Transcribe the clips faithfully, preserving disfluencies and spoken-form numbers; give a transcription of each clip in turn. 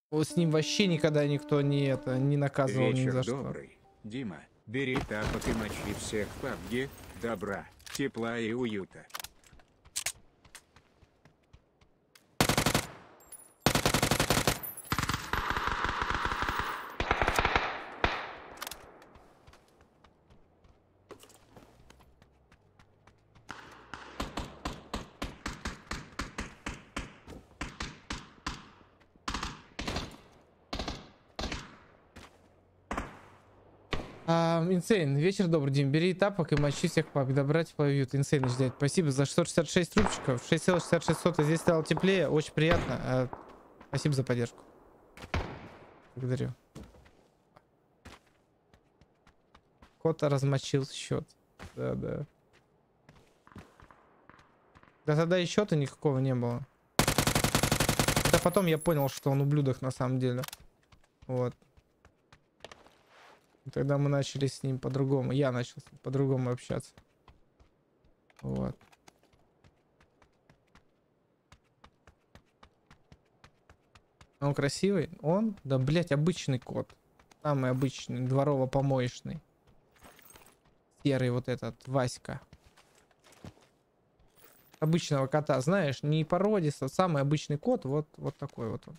Вот с ним вообще никогда никто не это не наказывал ни Вечер за что. добрый, Дима. Бери тапок и мочи всех в пабге. Добра, тепла и уюта. А, Инсейн, вечер добрый, Дим. Бери тапок и мочи всех пап. Добрать поют. Инсейн ждет. Спасибо за шестьсот шестьдесят шесть рубчиков. шесть целых шестьдесят шесть сотых. Здесь стало теплее. Очень приятно. А, спасибо за поддержку. Благодарю. Кот размочил счет. Да, да. Да тогда и счета никакого не было. Это потом я понял, что он ублюдок на самом деле. Вот. И тогда мы начали с ним по-другому. Я начал с ним по-другому общаться. Вот. Он красивый? Он? Да, блять, обычный кот. Самый обычный, дворово-помоечный. Серый вот этот, Васька. Обычного кота, знаешь, не породистый, самый обычный кот. Вот, вот такой вот он.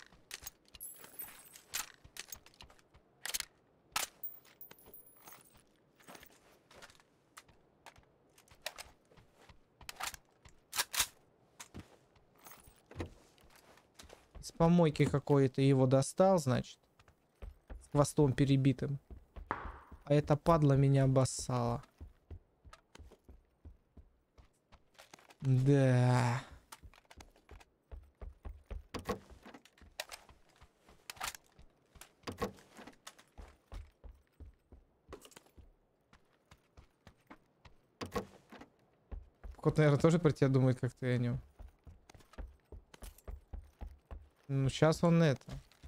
С помойки какой-то его достал, значит. С хвостом перебитым. А эта падла меня обоссала. Да. Кот, наверное, тоже про тебя думает, как ты о нем. Ну, сейчас он это.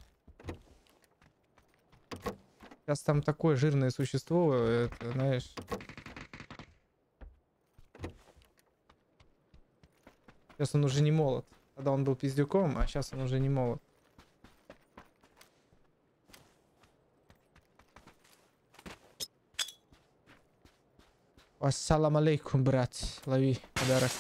Сейчас там такое жирное существо, это, знаешь. Сейчас он уже не молод. Тогда он был пиздюком, а сейчас он уже не молод. Ассалам алейкум, брат. Лови подарок.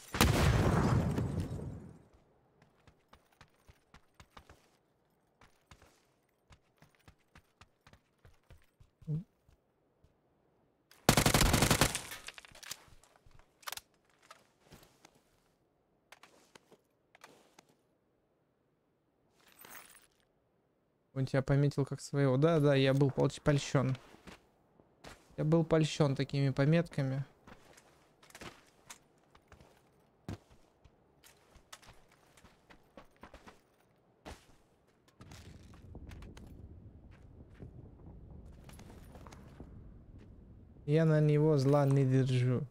Он тебя пометил как своего. Да, да, я был польщен. Я был польщен такими пометками. Я на него зла не держу.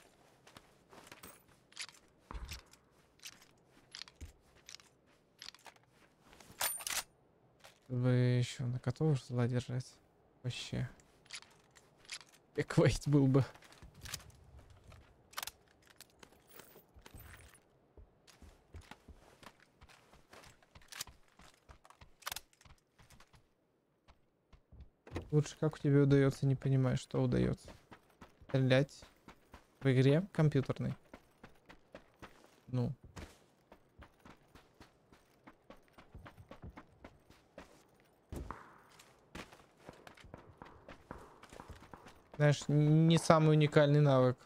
Вы еще на котов зла держать? Вообще. Эквейт был бы. Лучше как у тебя удается, не понимаю, что удается. Стрелять в игре компьютерной. Ну. Знаешь, не самый уникальный навык.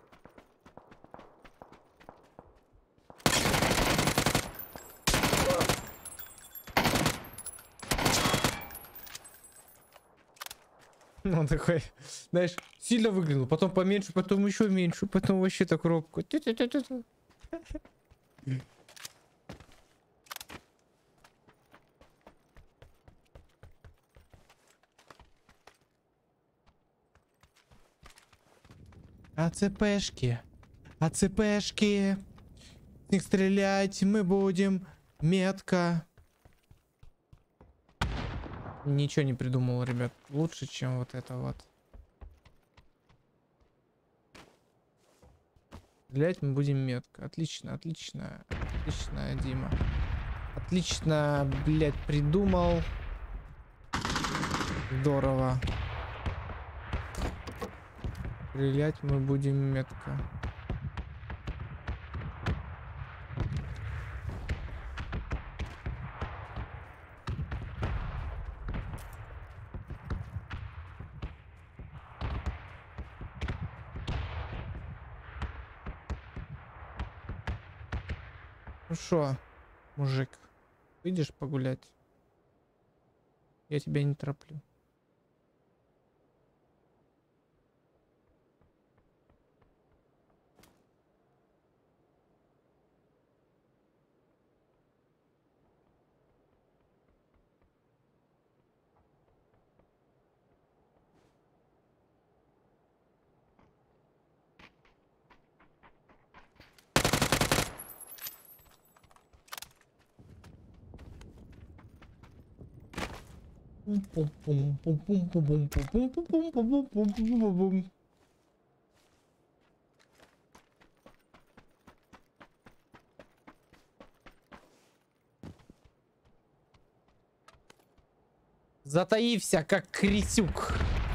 Он такой, знаешь, сильно выглянул, потом поменьше, потом еще меньше, потом вообще так робко. АЦПшки, АЦПшки, с них стрелять мы будем метко. Ничего не придумал, ребят. Лучше, чем вот это вот. Стрелять мы будем метко. Отлично, отлично, отлично, Дима. Отлично, блядь, придумал. Здорово. Стрелять мы будем метко. Ну шо, мужик, выйдешь погулять? Я тебя не тороплю. Затаився, как крисюк.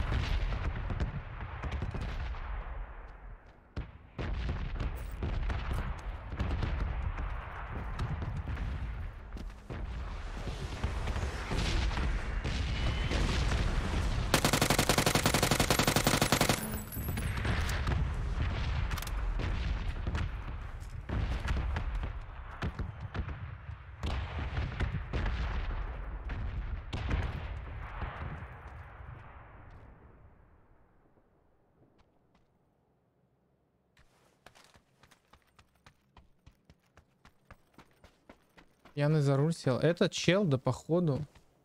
Пьяный за руль сел. Этот чел, да походу.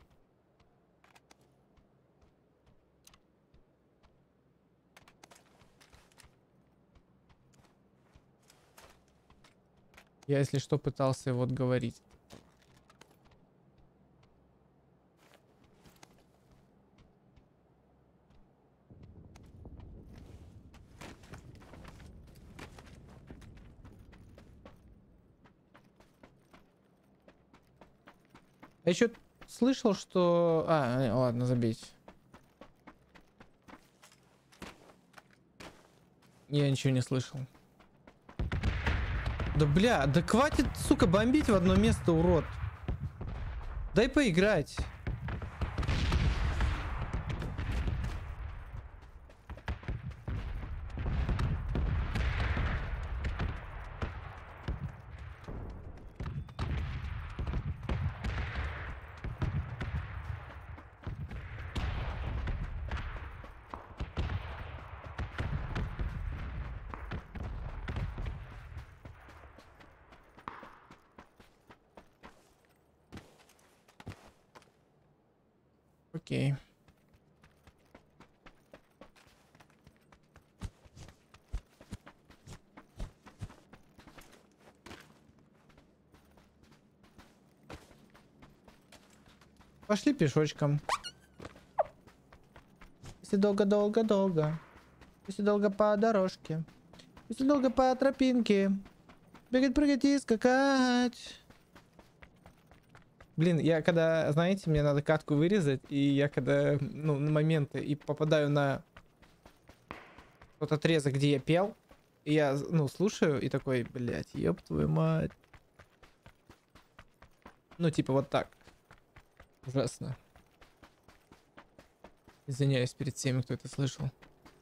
Я, если что, пытался его отговорить. Я еще слышал, что... А, э, ладно, забейте. Я ничего не слышал. Да бля, да хватит, сука, бомбить в одно место, урод. Дай поиграть. Окей. Пошли пешочком. Если долго-долго-долго. Если долго по дорожке. Если долго по тропинке. Бегать, прыгать и скакать. Блин, я когда, знаете, мне надо катку вырезать, и я когда, ну, на моменты, и попадаю на тот отрезок, где я пел, и я, ну, слушаю, и такой, блядь, ёб твою мать. Ну, типа вот так. Ужасно. Извиняюсь перед всеми, кто это слышал.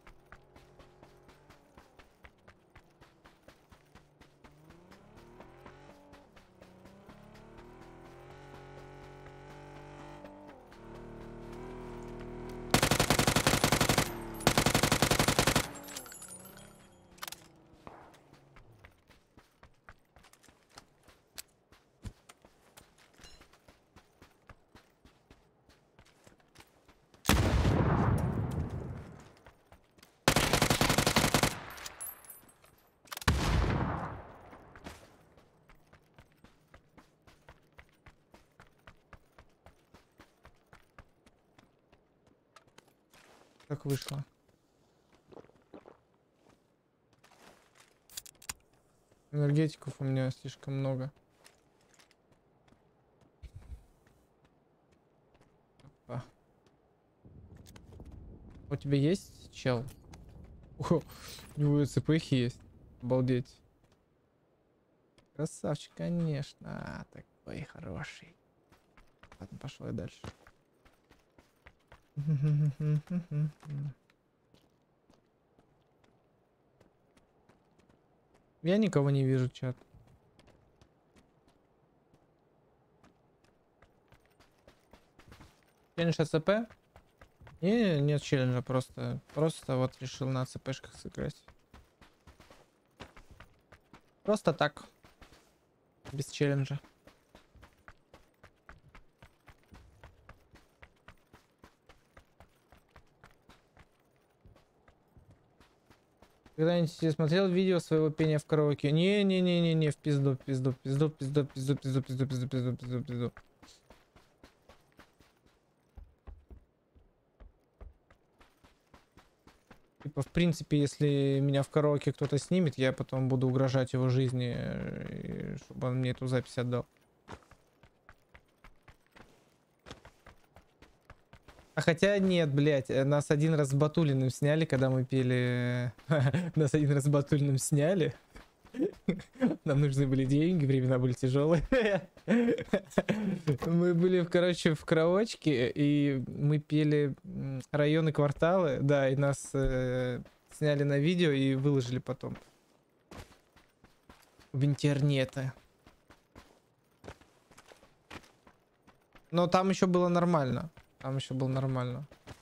Как вышло? Энергетиков у меня слишком много. Типа. У тебя есть чел? О, у него ЦПХ есть. Обалдеть. Красавчик, конечно. А, такой хороший. Ладно, пошел я дальше. Я никого не вижу, чат. Челлендж АЦП? Не, нет челленджа, просто, просто вот решил на АЦПшках сыграть. Просто так. Без челленджа. Когда-нибудь смотрел видео своего пения в караоке? Не-не-не-не-не, в пизду, в пизду, в пизду, в пизду, в пизду, в пизду, в пизду, в пизду, в пизду, в пизду, в пизду. Типа, в принципе, если меня в караоке кто-то снимет, я потом буду угрожать его жизни, э, чтобы он мне эту запись отдал. А хотя нет, блядь, э, нас один раз с Батулиным сняли, когда мы пели... Нас один раз с Батулиным сняли. Нам нужны были деньги, времена были тяжелые. Мы были, короче, в караочке, и мы пели м, районы, кварталы, да, и нас э, сняли на видео и выложили потом в интернете. Но там еще было нормально. Там еще было нормально.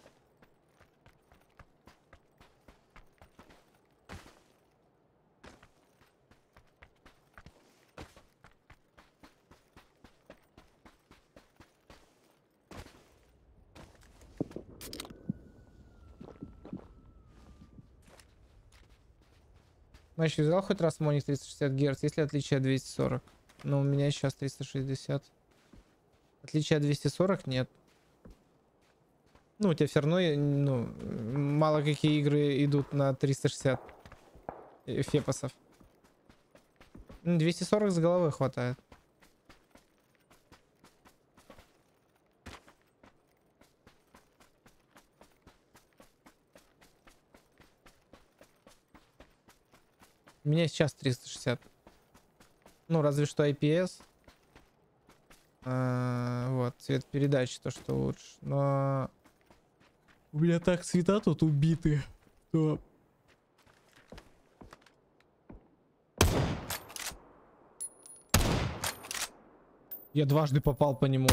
Значит, взял хоть раз моник триста шестьдесят герц, есть ли отличие от двести сорок? Но у меня сейчас триста шестьдесят. Отличия от двести сорок нет. Ну, у тебя все равно, ну, мало какие игры идут на триста шестьдесят фепосов. двести сорок с головы хватает. У меня сейчас триста шестьдесят. Ну, разве что ай пи эс. А, вот, цвет передачи то, что лучше. Но у меня так цвета тут убиты, что... Я дважды попал по нему.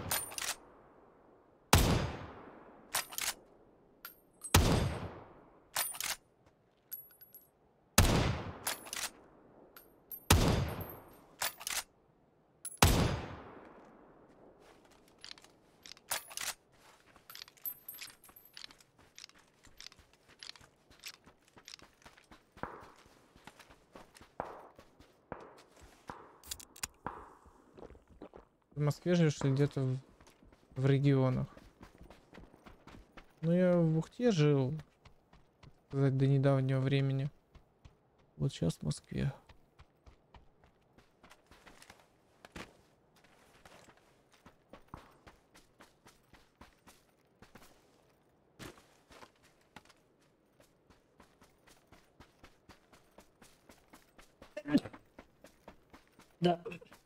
В Москве живешь или где-то в, в регионах? Ну, я в Ухте жил, так сказать, до недавнего времени. Вот сейчас в Москве. Да.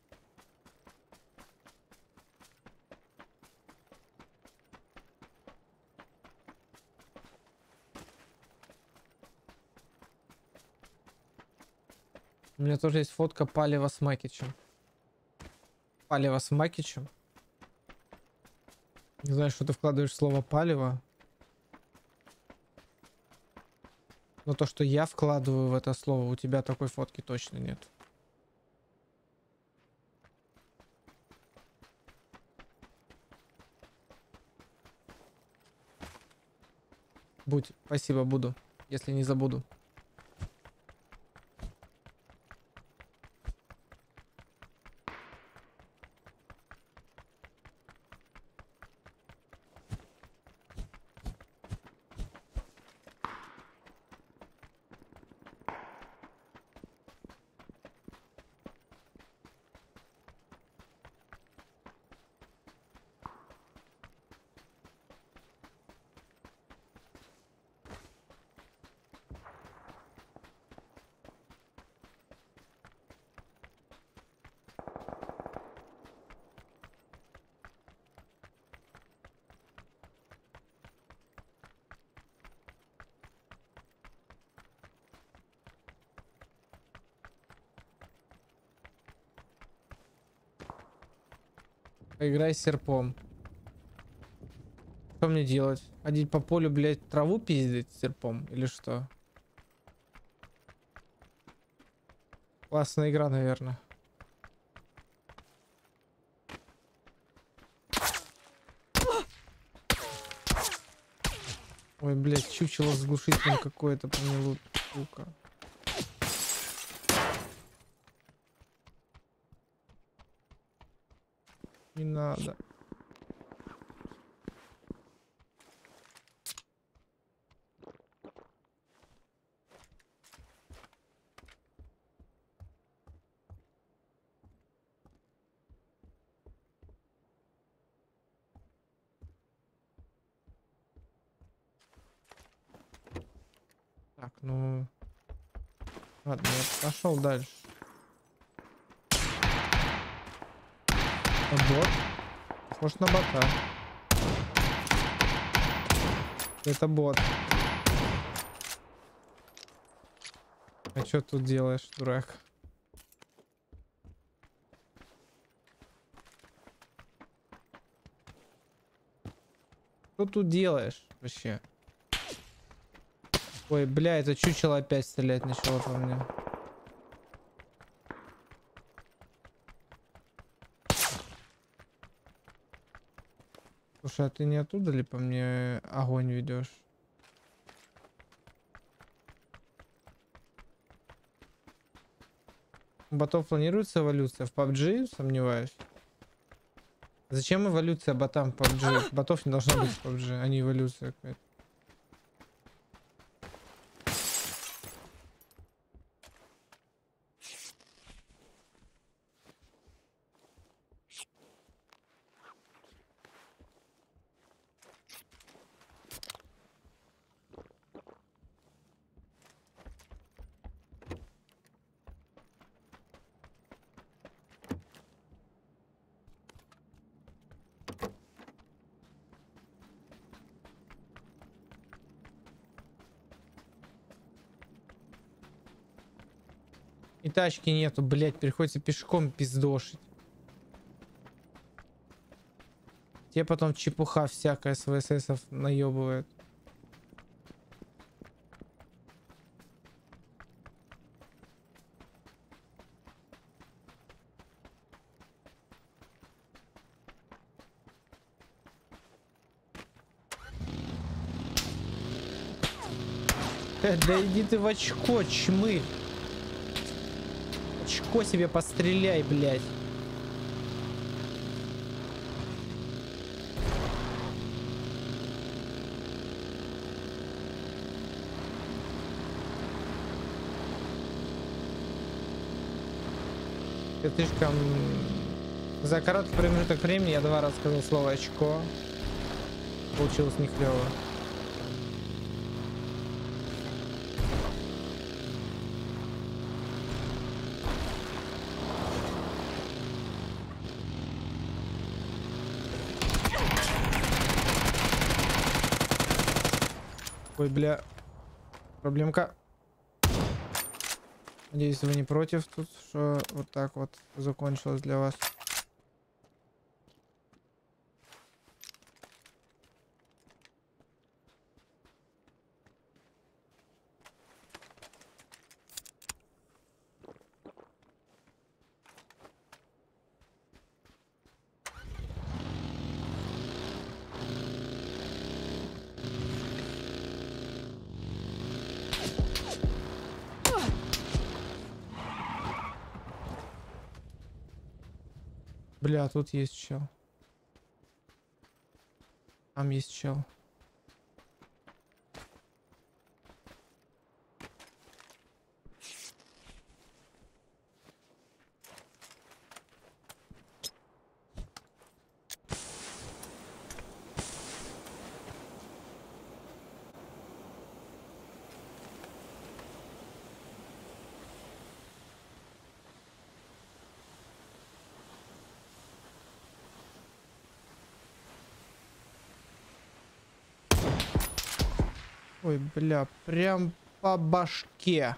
У меня тоже есть фотка Палева с Макичем. Палева с Макичем. Не знаю, что ты вкладываешь в слово палево. Но то, что я вкладываю в это слово, у тебя такой фотки точно нет. Будь, спасибо, буду, если не забуду. Поиграй с серпом. Что мне делать? Ходить по полю, блядь, траву пиздить серпом? Или что? Классная игра, наверное. Ой, блядь, чучело с глушителем какое-то по мне лут, сука. Не надо. Так, ну... Ладно, я пошел дальше. Бот. Похож на бота. Это бот. А что тут делаешь, дурак? Что тут делаешь вообще? Ой, бля, это чучело опять стрелять начало по мне. Слушай, а ты не оттуда ли по мне огонь ведешь? У ботов планируется эволюция в пабг? Сомневаюсь. Зачем эволюция ботам в пабг? Ботов не должно быть в пабг, а не эволюция какая-то. И тачки нету, блять, приходится пешком пиздошить. Тебе потом чепуха всякая с ВССов наебывает. Э, да иди ты в очко, чмырь. Очко себе постреляй, блядь. Ты слишком... За короткий промежуток времени я два раза сказал слово очко. Получилось не клево. Ой, бля. Проблемка. Надеюсь, вы не против тут, что вот так вот закончилось для вас. Бля, тут есть чел. Там есть чел. Ой, бля, прям по башке.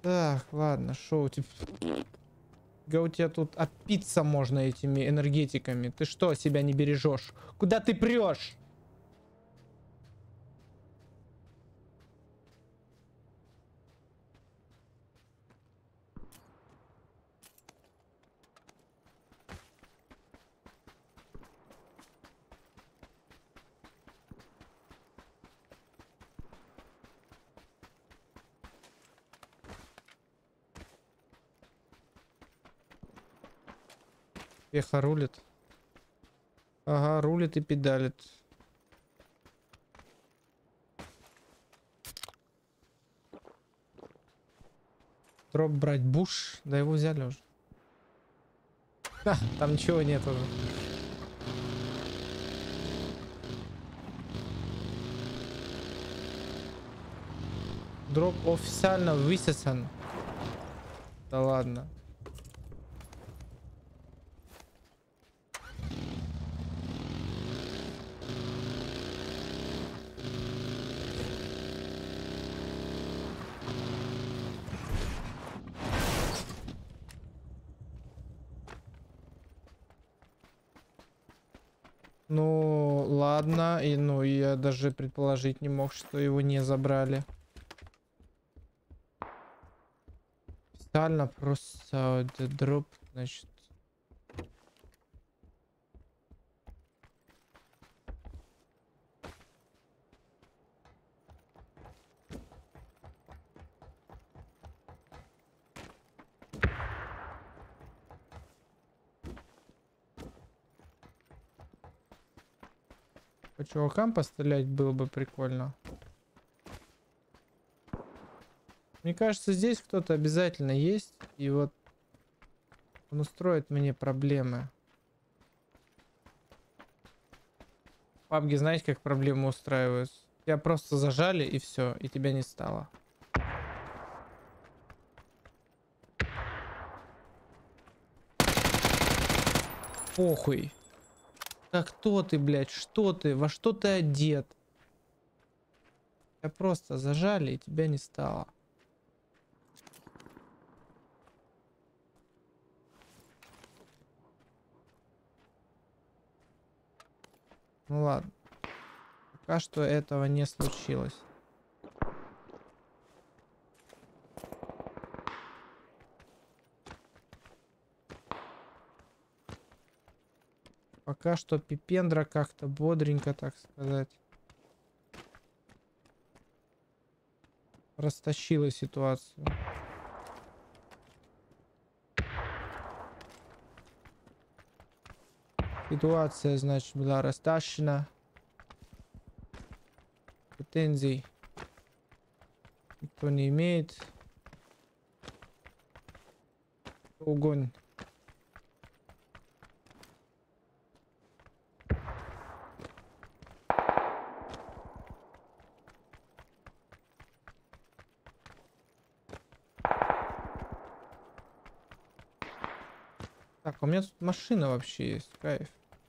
Так, ладно, шо у тебя? Да у тебя тут опиться можно этими энергетиками. Ты что, себя не бережешь? Куда ты прешь? Пеха рулит. Ага, рулит и педалит. Дроп брать буш. Да его взяли уже. Ха, там ничего нет уже. Дроп официально высосан. Да ладно. Ну, ладно. И, ну, я даже предположить не мог, что его не забрали. Официально просто дроп, значит. По чувакам пострелять было бы прикольно. Мне кажется, здесь кто-то обязательно есть. И вот он устроит мне проблемы. В пабге, знаете, как проблемы устраиваются? Тебя просто зажали и все, и тебя не стало. Похуй. Да кто ты, блядь? Что ты? Во что ты одет? Тебя просто зажали, и тебя не стало. Ну ладно. Пока что этого не случилось. Пока что пипендра как-то бодренько, так сказать, растащила ситуацию. Ситуация, значит, была растащена. Претензий никто не имеет. Огонь. Так, у меня тут машина вообще есть, кайф.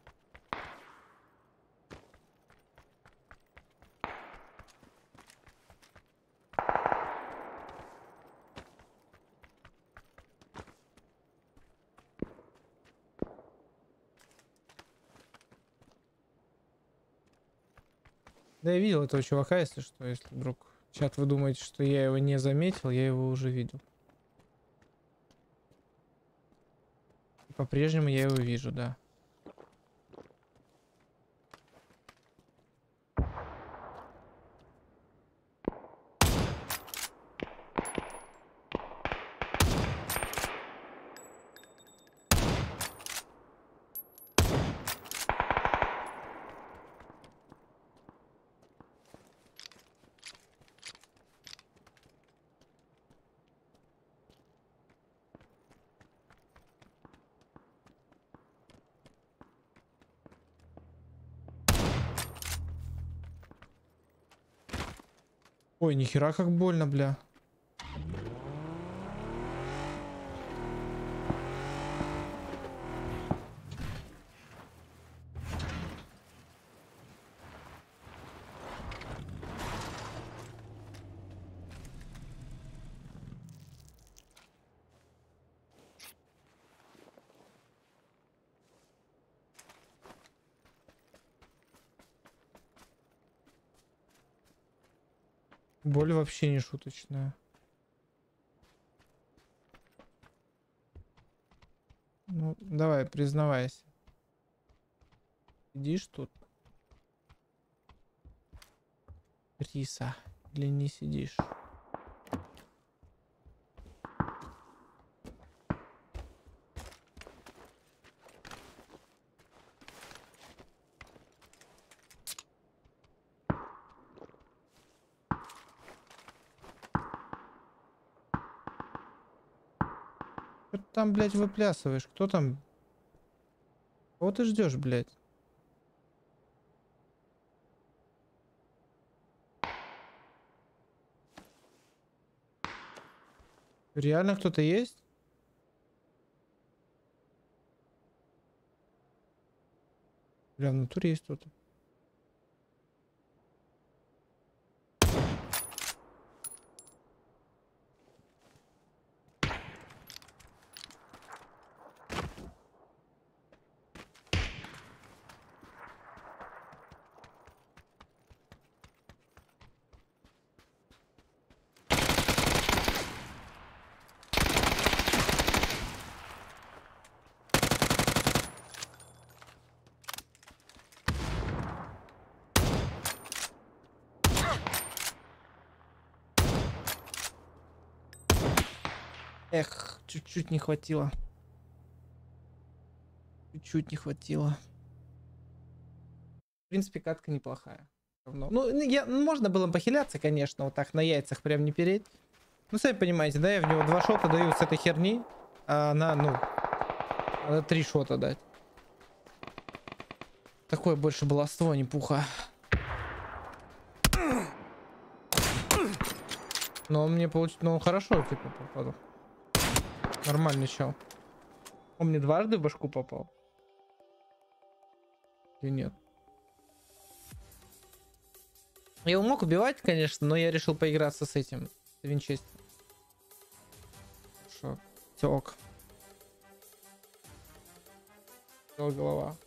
Да я видел этого чувака, если что, если вдруг чат вы думаете, что я его не заметил, я его уже видел. По-прежнему я его вижу, да. Ой, нихера как больно, бля. Боль вообще не шуточная. Ну, давай, признавайся. Сидишь тут? Риса, или не сидишь? Что ты там, блядь, выплясываешь? Кто там? Кого ты ждешь, блядь? Реально кто-то есть? Бля, в натуре есть кто-то. Эх, чуть-чуть не хватило. Чуть-чуть не хватило. В принципе, катка неплохая. Равно. Ну, я, можно было похиляться, конечно, вот так на яйцах прям не переть. Ну, сами понимаете, да, я в него два шота даю с этой херни, а она, ну, надо три шота дать. Такое больше баловство, а не пуха. Но он мне получил, ну, хорошо, типа, попал. Нормальный чел. Он мне дважды в башку попал. Или нет? Я его мог убивать, конечно, но я решил поиграться с этим. С винчестером. Хорошо. Все ок. Голова.